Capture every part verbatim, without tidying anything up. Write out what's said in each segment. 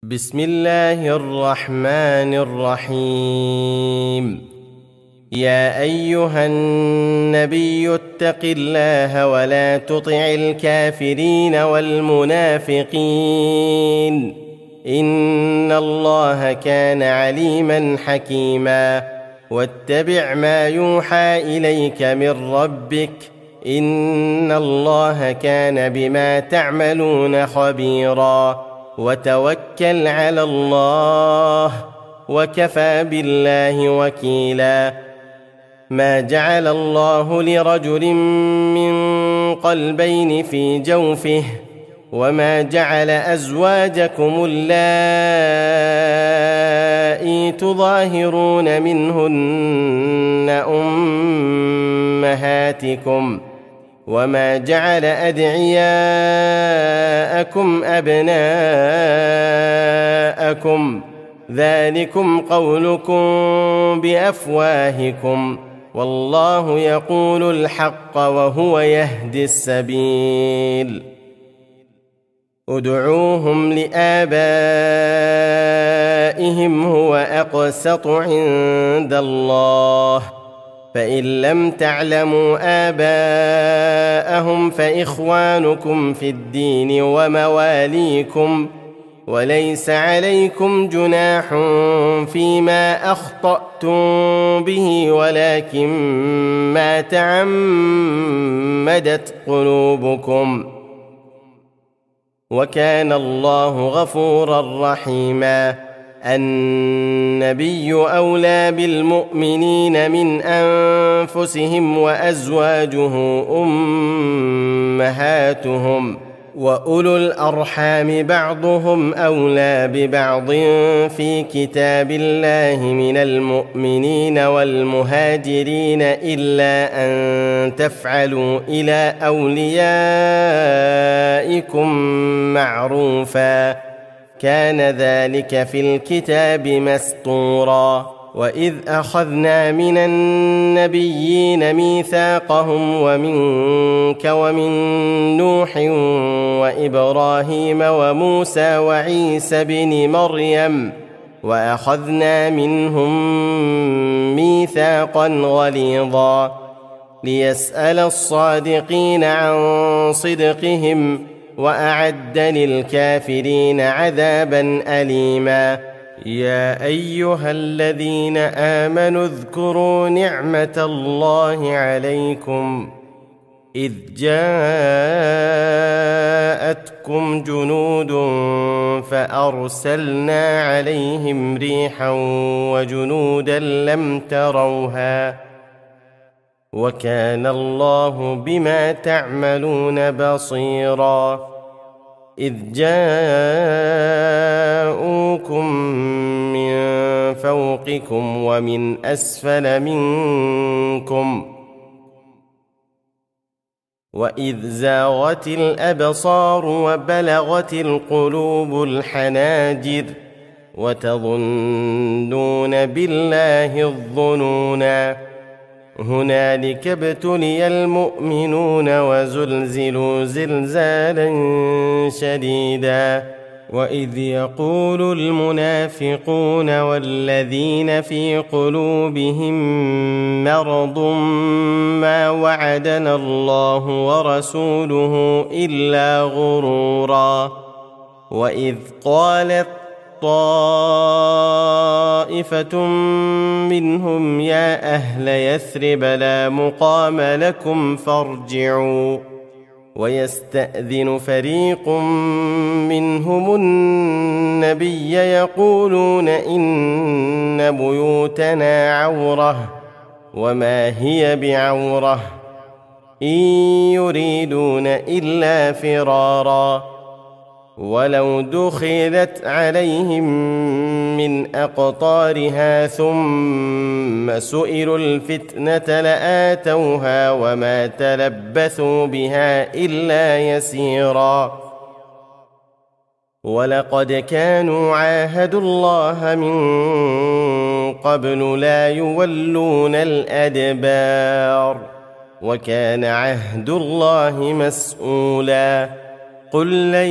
بسم الله الرحمن الرحيم. يا أيها النبي اتق الله ولا تطع الكافرين والمنافقين إن الله كان عليما حكيما. واتبع ما يوحى إليك من ربك إن الله كان بما تعملون خبيرا. وتوكل على الله وكفى بالله وكيلا. ما جعل الله لرجل من قلبين في جوفه وما جعل أزواجكم اللائي تظاهرون منهن أمهاتكم وما جعل أدعياءكم أبناءكم ذلكم قولكم بأفواهكم والله يقول الحق وهو يهدي السبيل. ادعوهم لآبائهم هو أقسط عند الله فإن لم تعلموا آباءهم فإخوانكم في الدين ومواليكم وليس عليكم جناح فيما أخطأتم به ولكن ما تعمدت قلوبكم وكان الله غفورا رحيما. النبي أولى بالمؤمنين من أنفسهم وأزواجه أمهاتهم وأولو الأرحام بعضهم أولى ببعض في كتاب الله من المؤمنين والمهاجرين إلا أن تفعلوا إلى أوليائكم معروفا كان ذلك في الكتاب مسطورا. وإذ أخذنا من النبيين ميثاقهم ومنك ومن نوح وإبراهيم وموسى وعيسى بن مريم وأخذنا منهم ميثاقا غليظا ليسأل الصادقين عن صدقهم وأعد للكافرين عذابا أليما. يا أيها الذين آمنوا اذكروا نعمة الله عليكم إذ جاءتكم جنود فأرسلنا عليهم ريحا وجنودا لم تروها وكان الله بما تعملون بصيرا. إذ جاءوكم من فوقكم ومن أسفل منكم وإذ زاغت الأبصار وبلغت القلوب الحناجر وتظنون بالله الظنونا هنالك ابتلي المؤمنون وزلزلوا زلزالا شديدا. وإذ يقول المنافقون والذين في قلوبهم مرض ما وعدنا الله ورسوله إلا غرورا. وإذ قالت طائفة منهم يا أهل يثرب لا مقام لكم فارجعوا ويستأذن فريق منهم النبي يقولون إن بيوتنا عورة وما هي بعورة إن يريدون إلا فرارا ولو دخلت عليهم من أقطارها ثم سئلوا الفتنة لآتوها وما تلبثوا بها إلا يسيرا. ولقد كانوا عاهدوا الله من قبل لا يولون الأدبار وكان عهد الله مسؤولا. قل لن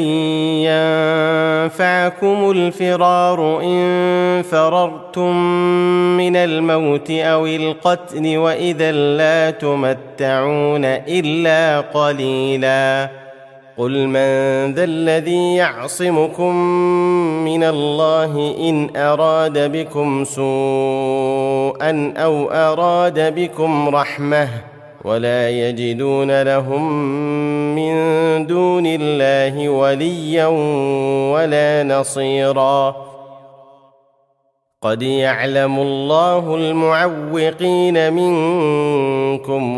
ينفعكم الفرار إن فررتم من الموت أو القتل وإذا لا تمتعون إلا قليلا قل من ذا الذي يعصمكم من الله إن أراد بكم سوءا أو أراد بكم رحمة ولا يجدون لهم من دون الله وليا ولا نصيرا قد يعلم الله المعوقين منكم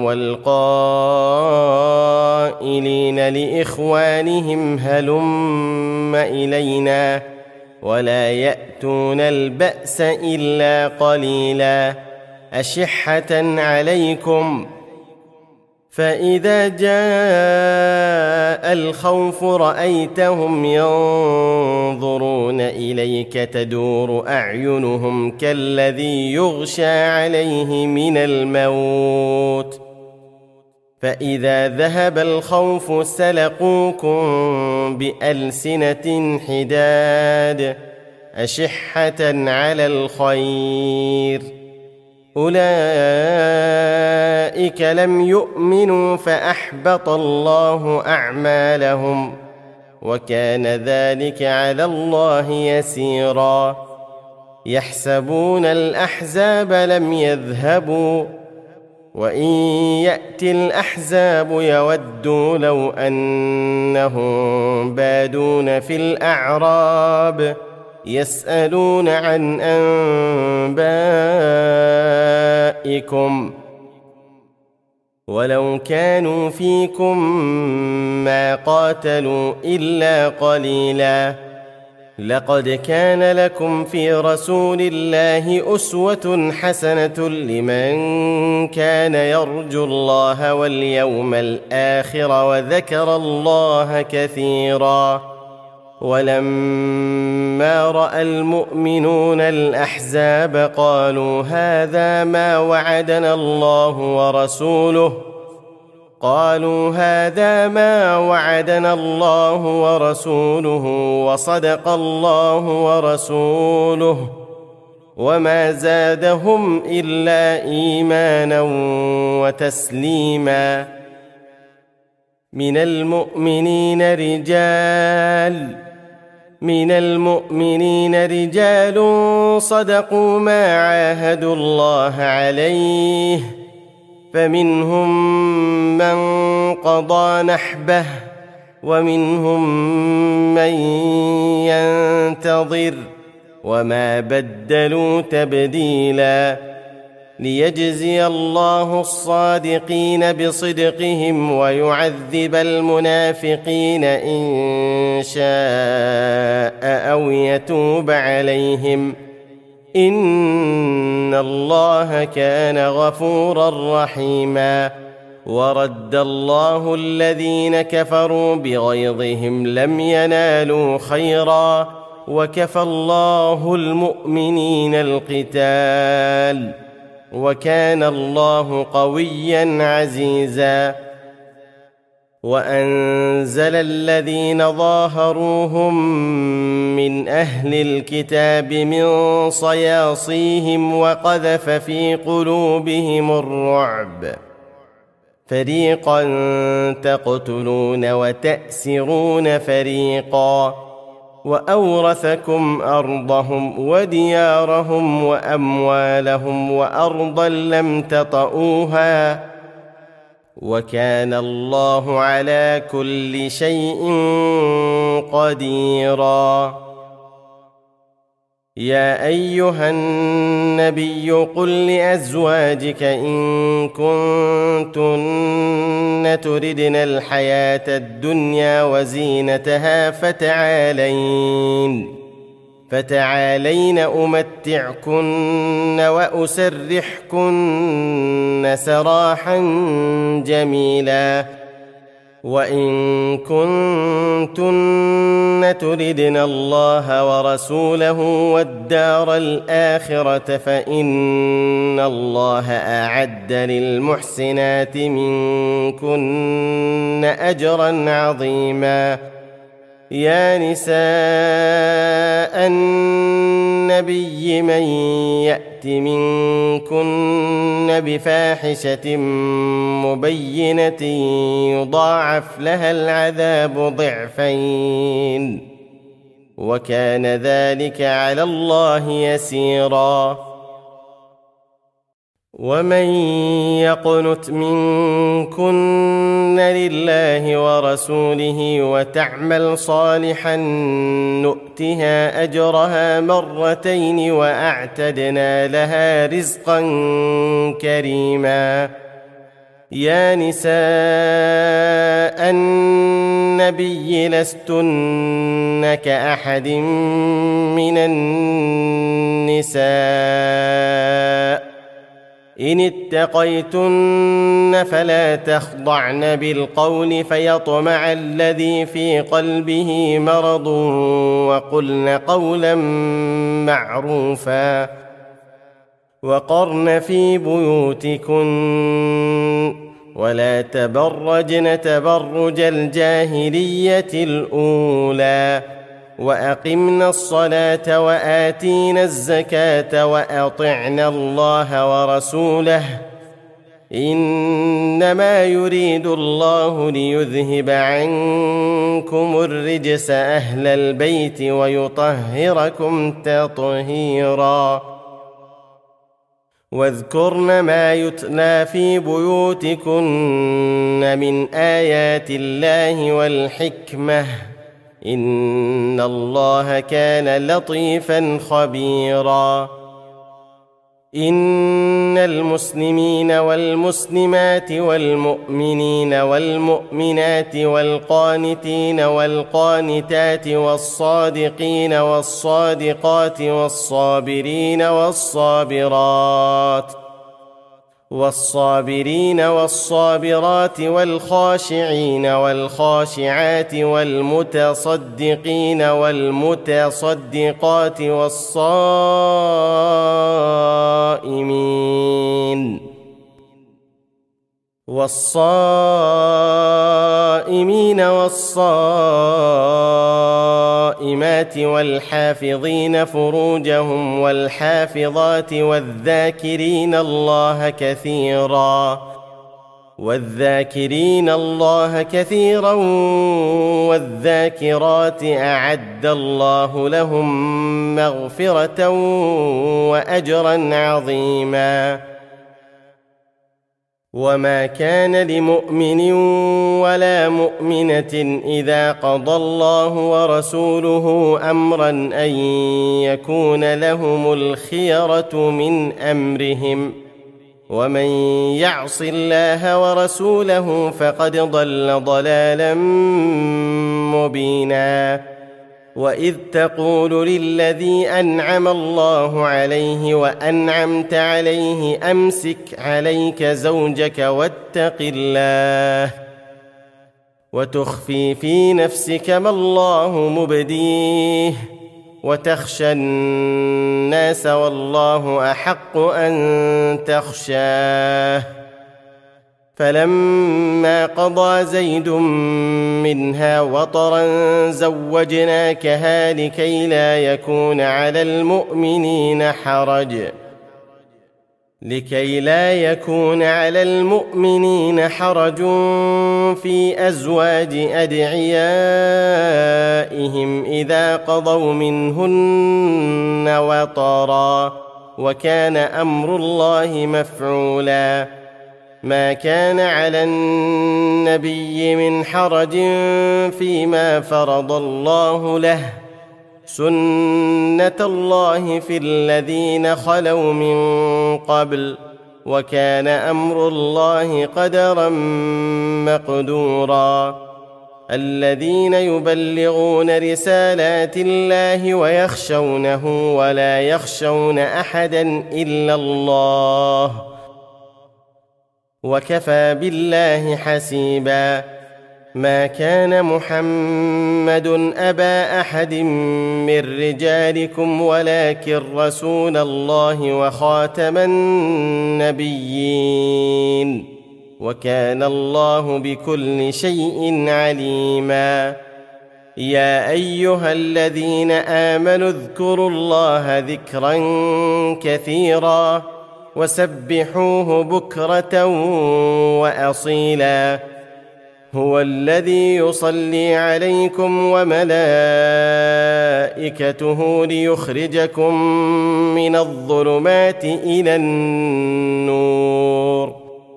والقائلين لإخوانهم هلم إلينا ولا يأتون البأس إلا قليلا أشحة عليكم فإذا جاء الخوف رأيتهم ينظرون إليك تدور أعينهم كالذي يغشى عليه من الموت فإذا ذهب الخوف سلقوكم بألسنة حداد أشحة على الخير أولئك لم يؤمنوا فأحبط الله أعمالهم وكان ذلك على الله يسيرا يحسبون الأحزاب لم يذهبوا وإن يأتي الأحزاب يودوا لو أنهم بادون في الأعراب يسألون عن أنبائكم ولو كانوا فيكم ما قاتلوا إلا قليلا لقد كان لكم في رسول الله أسوة حسنة لمن كان يرجو الله واليوم الآخر وذكر الله كثيرا ولما رأى المؤمنون الأحزاب قالوا هذا ما وعدنا الله ورسوله قالوا هذا ما وعدنا الله ورسوله وصدق الله ورسوله وما زادهم إلا إيمانا وتسليما من المؤمنين رجال من المؤمنين رجال صدقوا ما عاهدوا الله عليه فمنهم من قضى نحبه ومنهم من ينتظر وما بدلوا تبديلا ليجزي الله الصادقين بصدقهم ويعذب المنافقين إن شاء أو يتوب عليهم إن الله كان غفورا رحيما ورد الله الذين كفروا بغيظهم لم ينالوا خيرا وكفى الله المؤمنين القتال وكان الله قويا عزيزا وأنزل الذين ظاهروهم من أهل الكتاب من صياصيهم وقذف في قلوبهم الرعب فريقا تقتلون وتأسرون فريقا وأورثكم أرضهم وديارهم وأموالهم وأرضا لم تطئوها وكان الله على كل شيء قديرا يا أيها النبي قل لأزواجك إن كنتن تردن الحياة الدنيا وزينتها فتعالين فتعالين أمتعكن وأسرحكن سراحا جميلا وإن كنتن تردن الله ورسوله والدار الآخرة فإن الله أعد للمحسنات منكن أجرا عظيما يا نساء النبي من يأت منكن بفاحشة مبينة يضاعف لها العذاب ضعفين وكان ذلك على الله يسيرا. ومن يقنت منكن لله ورسوله وتعمل صالحا نؤتها أجرها مرتين وأعتدنا لها رزقا كريما. يا نساء النبي لستن كأحد من النساء إن اتقيتن فلا تخضعن بالقول فيطمع الذي في قلبه مرض وقلن قولا معروفا. وقرن في بيوتكن ولا تبرجن تبرج الجاهلية الأولى وأقمنا الصلاة وآتينا الزكاة وأطعنا الله ورسوله إنما يريد الله ليذهب عنكم الرجس أهل البيت ويطهركم تطهيرا. واذكرن ما يتلى في بيوتكن من آيات الله والحكمة إن الله كان لطيفا خبيرا. إن المسلمين والمسلمات والمؤمنين والمؤمنات والقانتين والقانتات والصادقين والصادقات والصابرين والصابرات والصابرين والصابرات والخاشعين والخاشعات والمتصدقين والمتصدقات والصائمين والصائمين والصائمات والحافظين فروجهم والحافظات والذاكرين الله كثيرا والذاكرين الله كثيرا والذاكرات أعد الله لهم مغفرة وأجرا عظيما. وما كان لمؤمن ولا مؤمنة إذا قضى الله ورسوله أمرا أن يكون لهم الخيرة من أمرهم ومن يعص الله ورسوله فقد ضل ضلالا مبينا. وإذ تقول للذي أنعم الله عليه وأنعمت عليه أمسك عليك زوجك واتق الله وتخفي في نفسك ما الله مبديه وتخشى الناس والله أحق أن تخشاه. فلما قضى زيد منها وطرا زوجناكها لكي لا يكون على المؤمنين حرج لكي لا يكون على المؤمنين حرج في أزواج أدعيائهم إذا قضوا منهن وطرا وكان أمر الله مفعولا. ما كان على النبي من حرج فيما فرض الله له سنة الله في الذين خلوا من قبل وكان أمر الله قدرا مقدورا. الذين يبلغون رسالات الله ويخشونه ولا يخشون أحدا إلا الله وكفى بالله حسيبا. ما كان محمد أبا أحد من رجالكم ولكن رسول الله وخاتم النبيين وكان الله بكل شيء عليما. يا أيها الذين آمنوا اذكروا الله ذكرا كثيرا وسبحوه بكرة وأصيلا هو الذي يصلي عليكم وملائكته ليخرجكم من الظلمات إلى النور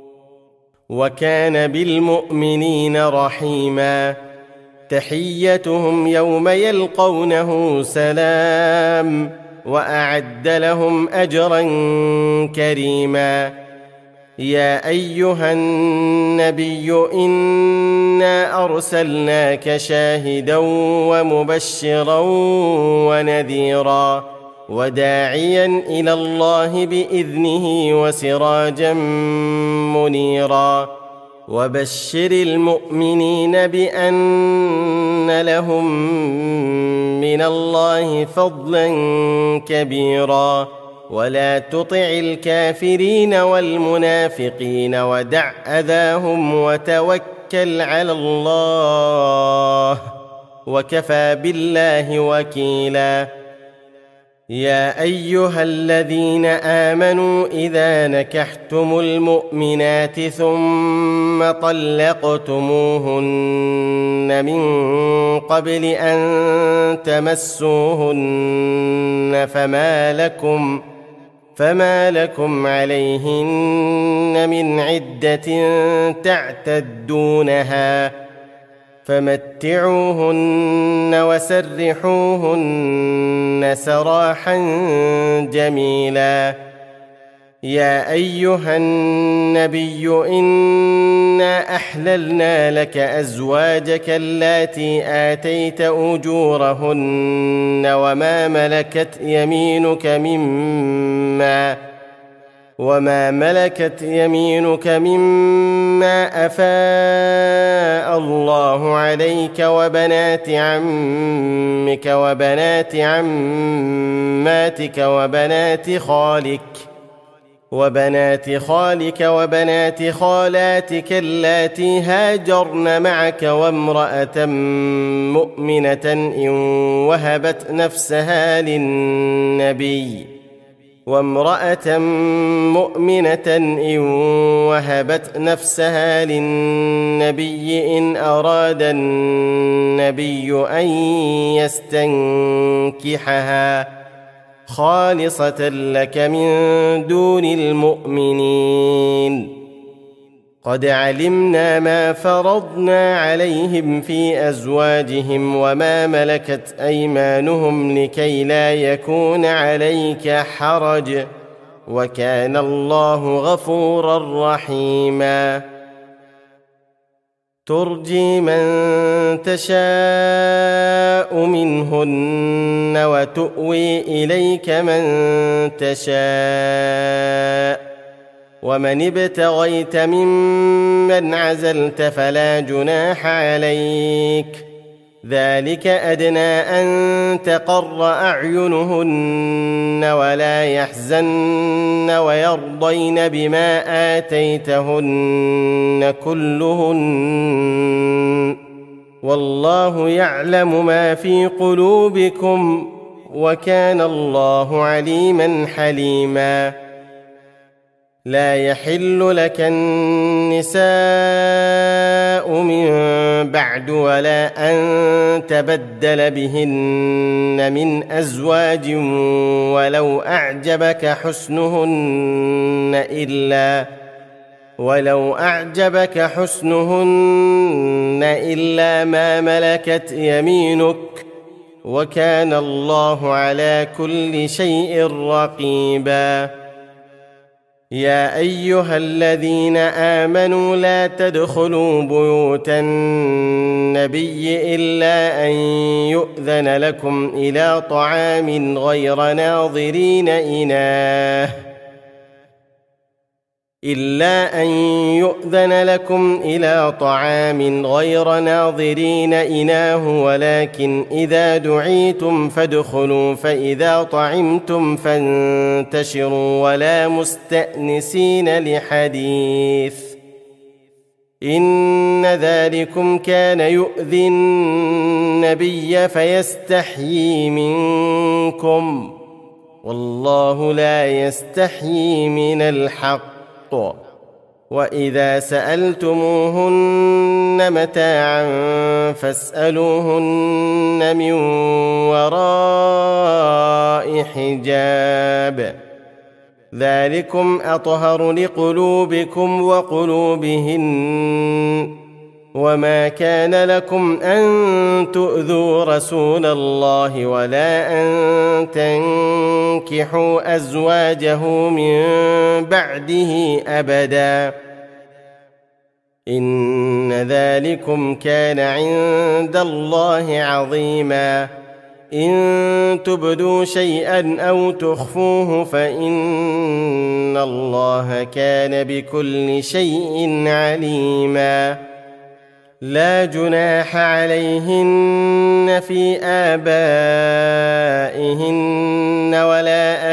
وكان بالمؤمنين رحيما تحيتهم يوم يلقونه سلام وأعد لهم أجرا كريما يا أيها النبي إنا أرسلناك شاهدا ومبشرا ونذيرا وداعيا إلى الله بإذنه وسراجا منيرا وبشر المؤمنين بأن لهم من الله فضلا كبيرا ولا تطع الكافرين والمنافقين ودع أذاهم وتوكل على الله وكفى بالله وكيلا يا أيها الذين آمنوا إذا نكحتم المؤمنات ثم طلقتموهن من قبل أن تمسوهن فما لكم فما لكم عليهن من عدة تعتدونها فمتعوهن وسرحوهن سراحا جميلا يا أيها النبي إنا أحللنا لك أزواجك اللاتي آتيت أجورهن وما ملكت يمينك مما وما ملكت يمينك مما أفاء الله عليك وبنات عمك وبنات عماتك وبنات خالك وبنات خالك وبنات خالاتك اللاتي هاجرن معك وامرأة مؤمنة إن وهبت نفسها للنبي وامرأة مؤمنة إن وهبت نفسها للنبي إن أراد النبي أن يستنكحها خالصة لك من دون المؤمنين قد علمنا ما فرضنا عليهم في أزواجهم وما ملكت أيمانهم لكي لا يكون عليك حرج وكان الله غفورا رحيما ترجي من تشاء منهن وتؤوي إليك من تشاء ومن ابتغيت ممن عزلت فلا جناح عليك ذلك أدنى أن تقر أعينهن ولا يحزن ويرضين بما آتيتهن كلهن والله يعلم ما في قلوبكم وكان الله عليما حليما لا يحل لك النساء من بعد ولا أن تبدل بهن من أزواج ولو أعجبك حسنهن إلا ولو أعجبك حسنهن إلا ما ملكت يمينك وكان الله على كل شيء رقيبا يا أيها الذين آمنوا لا تدخلوا بيوت النبي إلا أن يؤذن لكم إلى طعام غير ناظرين إناه إلا أن يؤذن لكم إلى طعام غير ناظرين إناه ولكن إذا دعيتم فادخلوا فإذا طعمتم فانتشروا ولا مستأنسين لحديث إن ذلكم كان يؤذي النبي فيستحيي منكم، والله لا يستحيي من الحق. وإذا سألتموهن متاعا فاسألوهن من وراء حجاب، ذلكم أطهر لقلوبكم وقلوبهن. وما كان لكم أن تؤذوا رسول الله ولا أن تنكحوا أزواجه من بعده أبدا، إن ذلكم كان عند الله عظيما. إن تبدوا شيئا أو تخفوه فإن الله كان بكل شيء عليما. لا جناح عليهن في آبائهن ولا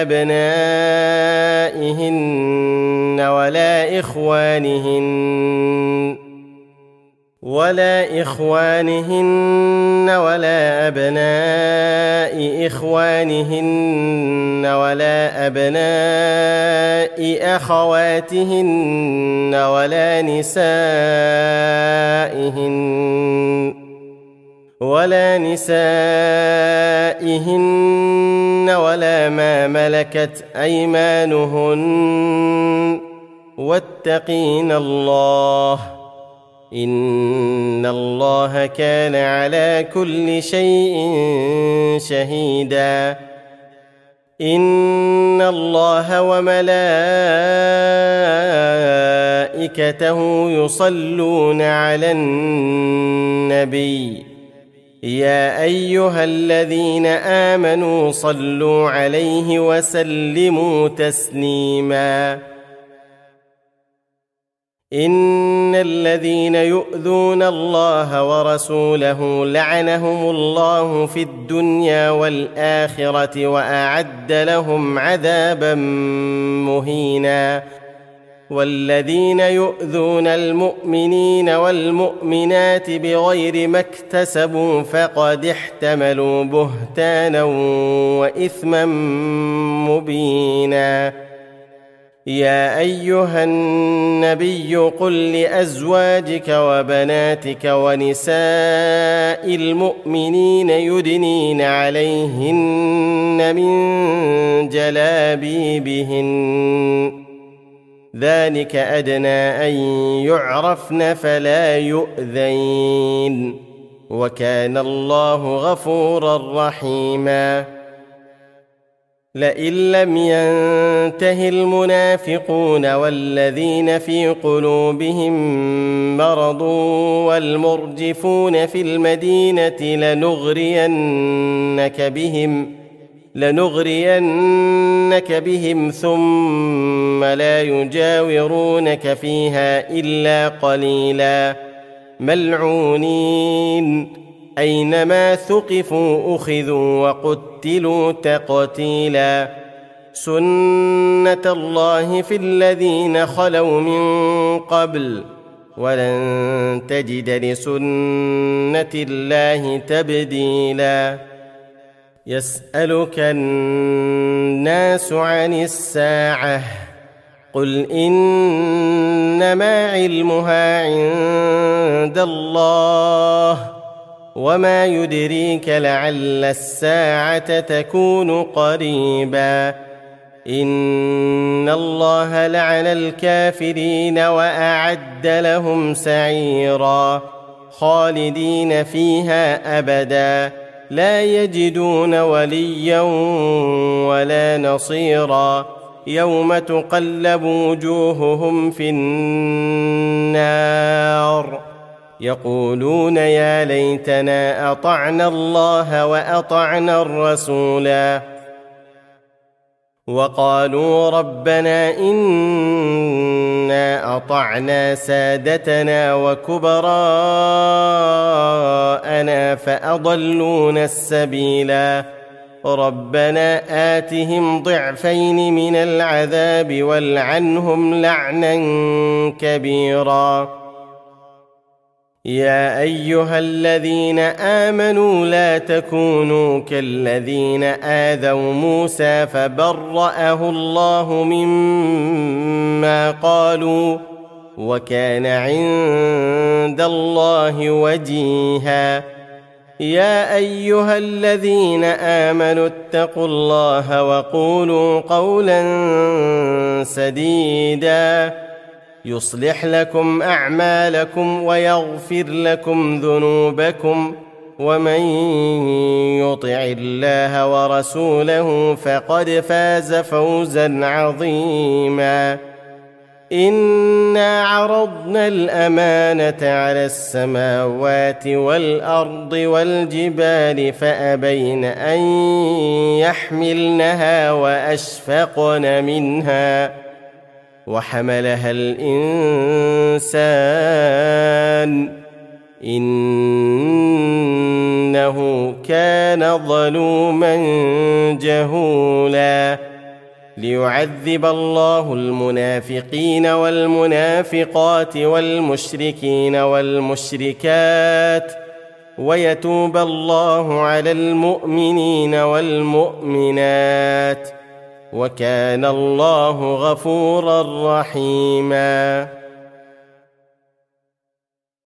أبنائهن ولا إخوانهن ولا إخوانهن ولا أبناء إخوانهن ولا أبناء أخواتهن ولا نسائهن ولا نسائهن ولا ما ملكت أيمانهن، واتقين الله إن الله كان على كل شيء شهيدا. إن الله وملائكته يصلون على النبي، يا أيها الذين آمنوا صلوا عليه وسلموا تسليما. إن الذين يؤذون الله ورسوله لعنهم الله في الدنيا والآخرة وأعد لهم عذابا مهينا. والذين يؤذون المؤمنين والمؤمنات بغير ما اكتسبوا فقد احتملوا بهتانا وإثما مبينا. يا أيها النبي قل لأزواجك وبناتك ونساء المؤمنين يدنين عليهن من جلابيبهن، ذلك أدنى أن يعرفن فلا يؤذين، وكان الله غفورا رحيما. لئن لم ينته المنافقون والذين في قلوبهم مرض والمرجفون في المدينة لنغرينك بهم لنغرينك بهم ثم لا يجاورونك فيها إلا قليلا، ملعونين أينما ثقفوا أخذوا وقتلوا تقتيلا. سنة الله في الذين خلوا من قبل ولن تجد لسنة الله تبديلا. يسألك الناس عن الساعة قل إنما علمها عند الله وما يدريك لعل الساعة تكون قريبا. إن الله لعن الكافرين وأعد لهم سعيرا خالدين فيها أبدا لا يجدون وليا ولا نصيرا. يوم تقلب وجوههم في النار يقولون يا ليتنا أطعنا الله وأطعنا الرسولا، وقالوا ربنا إنا أطعنا سادتنا وكبراءنا فأضلونا السبيلا. ربنا آتهم ضعفين من العذاب والعنهم لعنا كبيرا. يا أيها الذين آمنوا لا تكونوا كالذين آذوا موسى فبرأه الله مما قالوا وكان عند الله وجيها. يا أيها الذين آمنوا اتقوا الله وقولوا قولا سديدا يصلح لكم أعمالكم ويغفر لكم ذنوبكم ومن يطع الله ورسوله فقد فاز فوزا عظيما. إنا عرضنا الأمانة على السماوات والأرض والجبال فأبين أن يحملنها وأشفقن منها وحملها الإنسان إنه كان ظلوما جهولا. ليعذب الله المنافقين والمنافقات والمشركين والمشركات ويتوب الله على المؤمنين والمؤمنات وكان الله غفورا رحيما.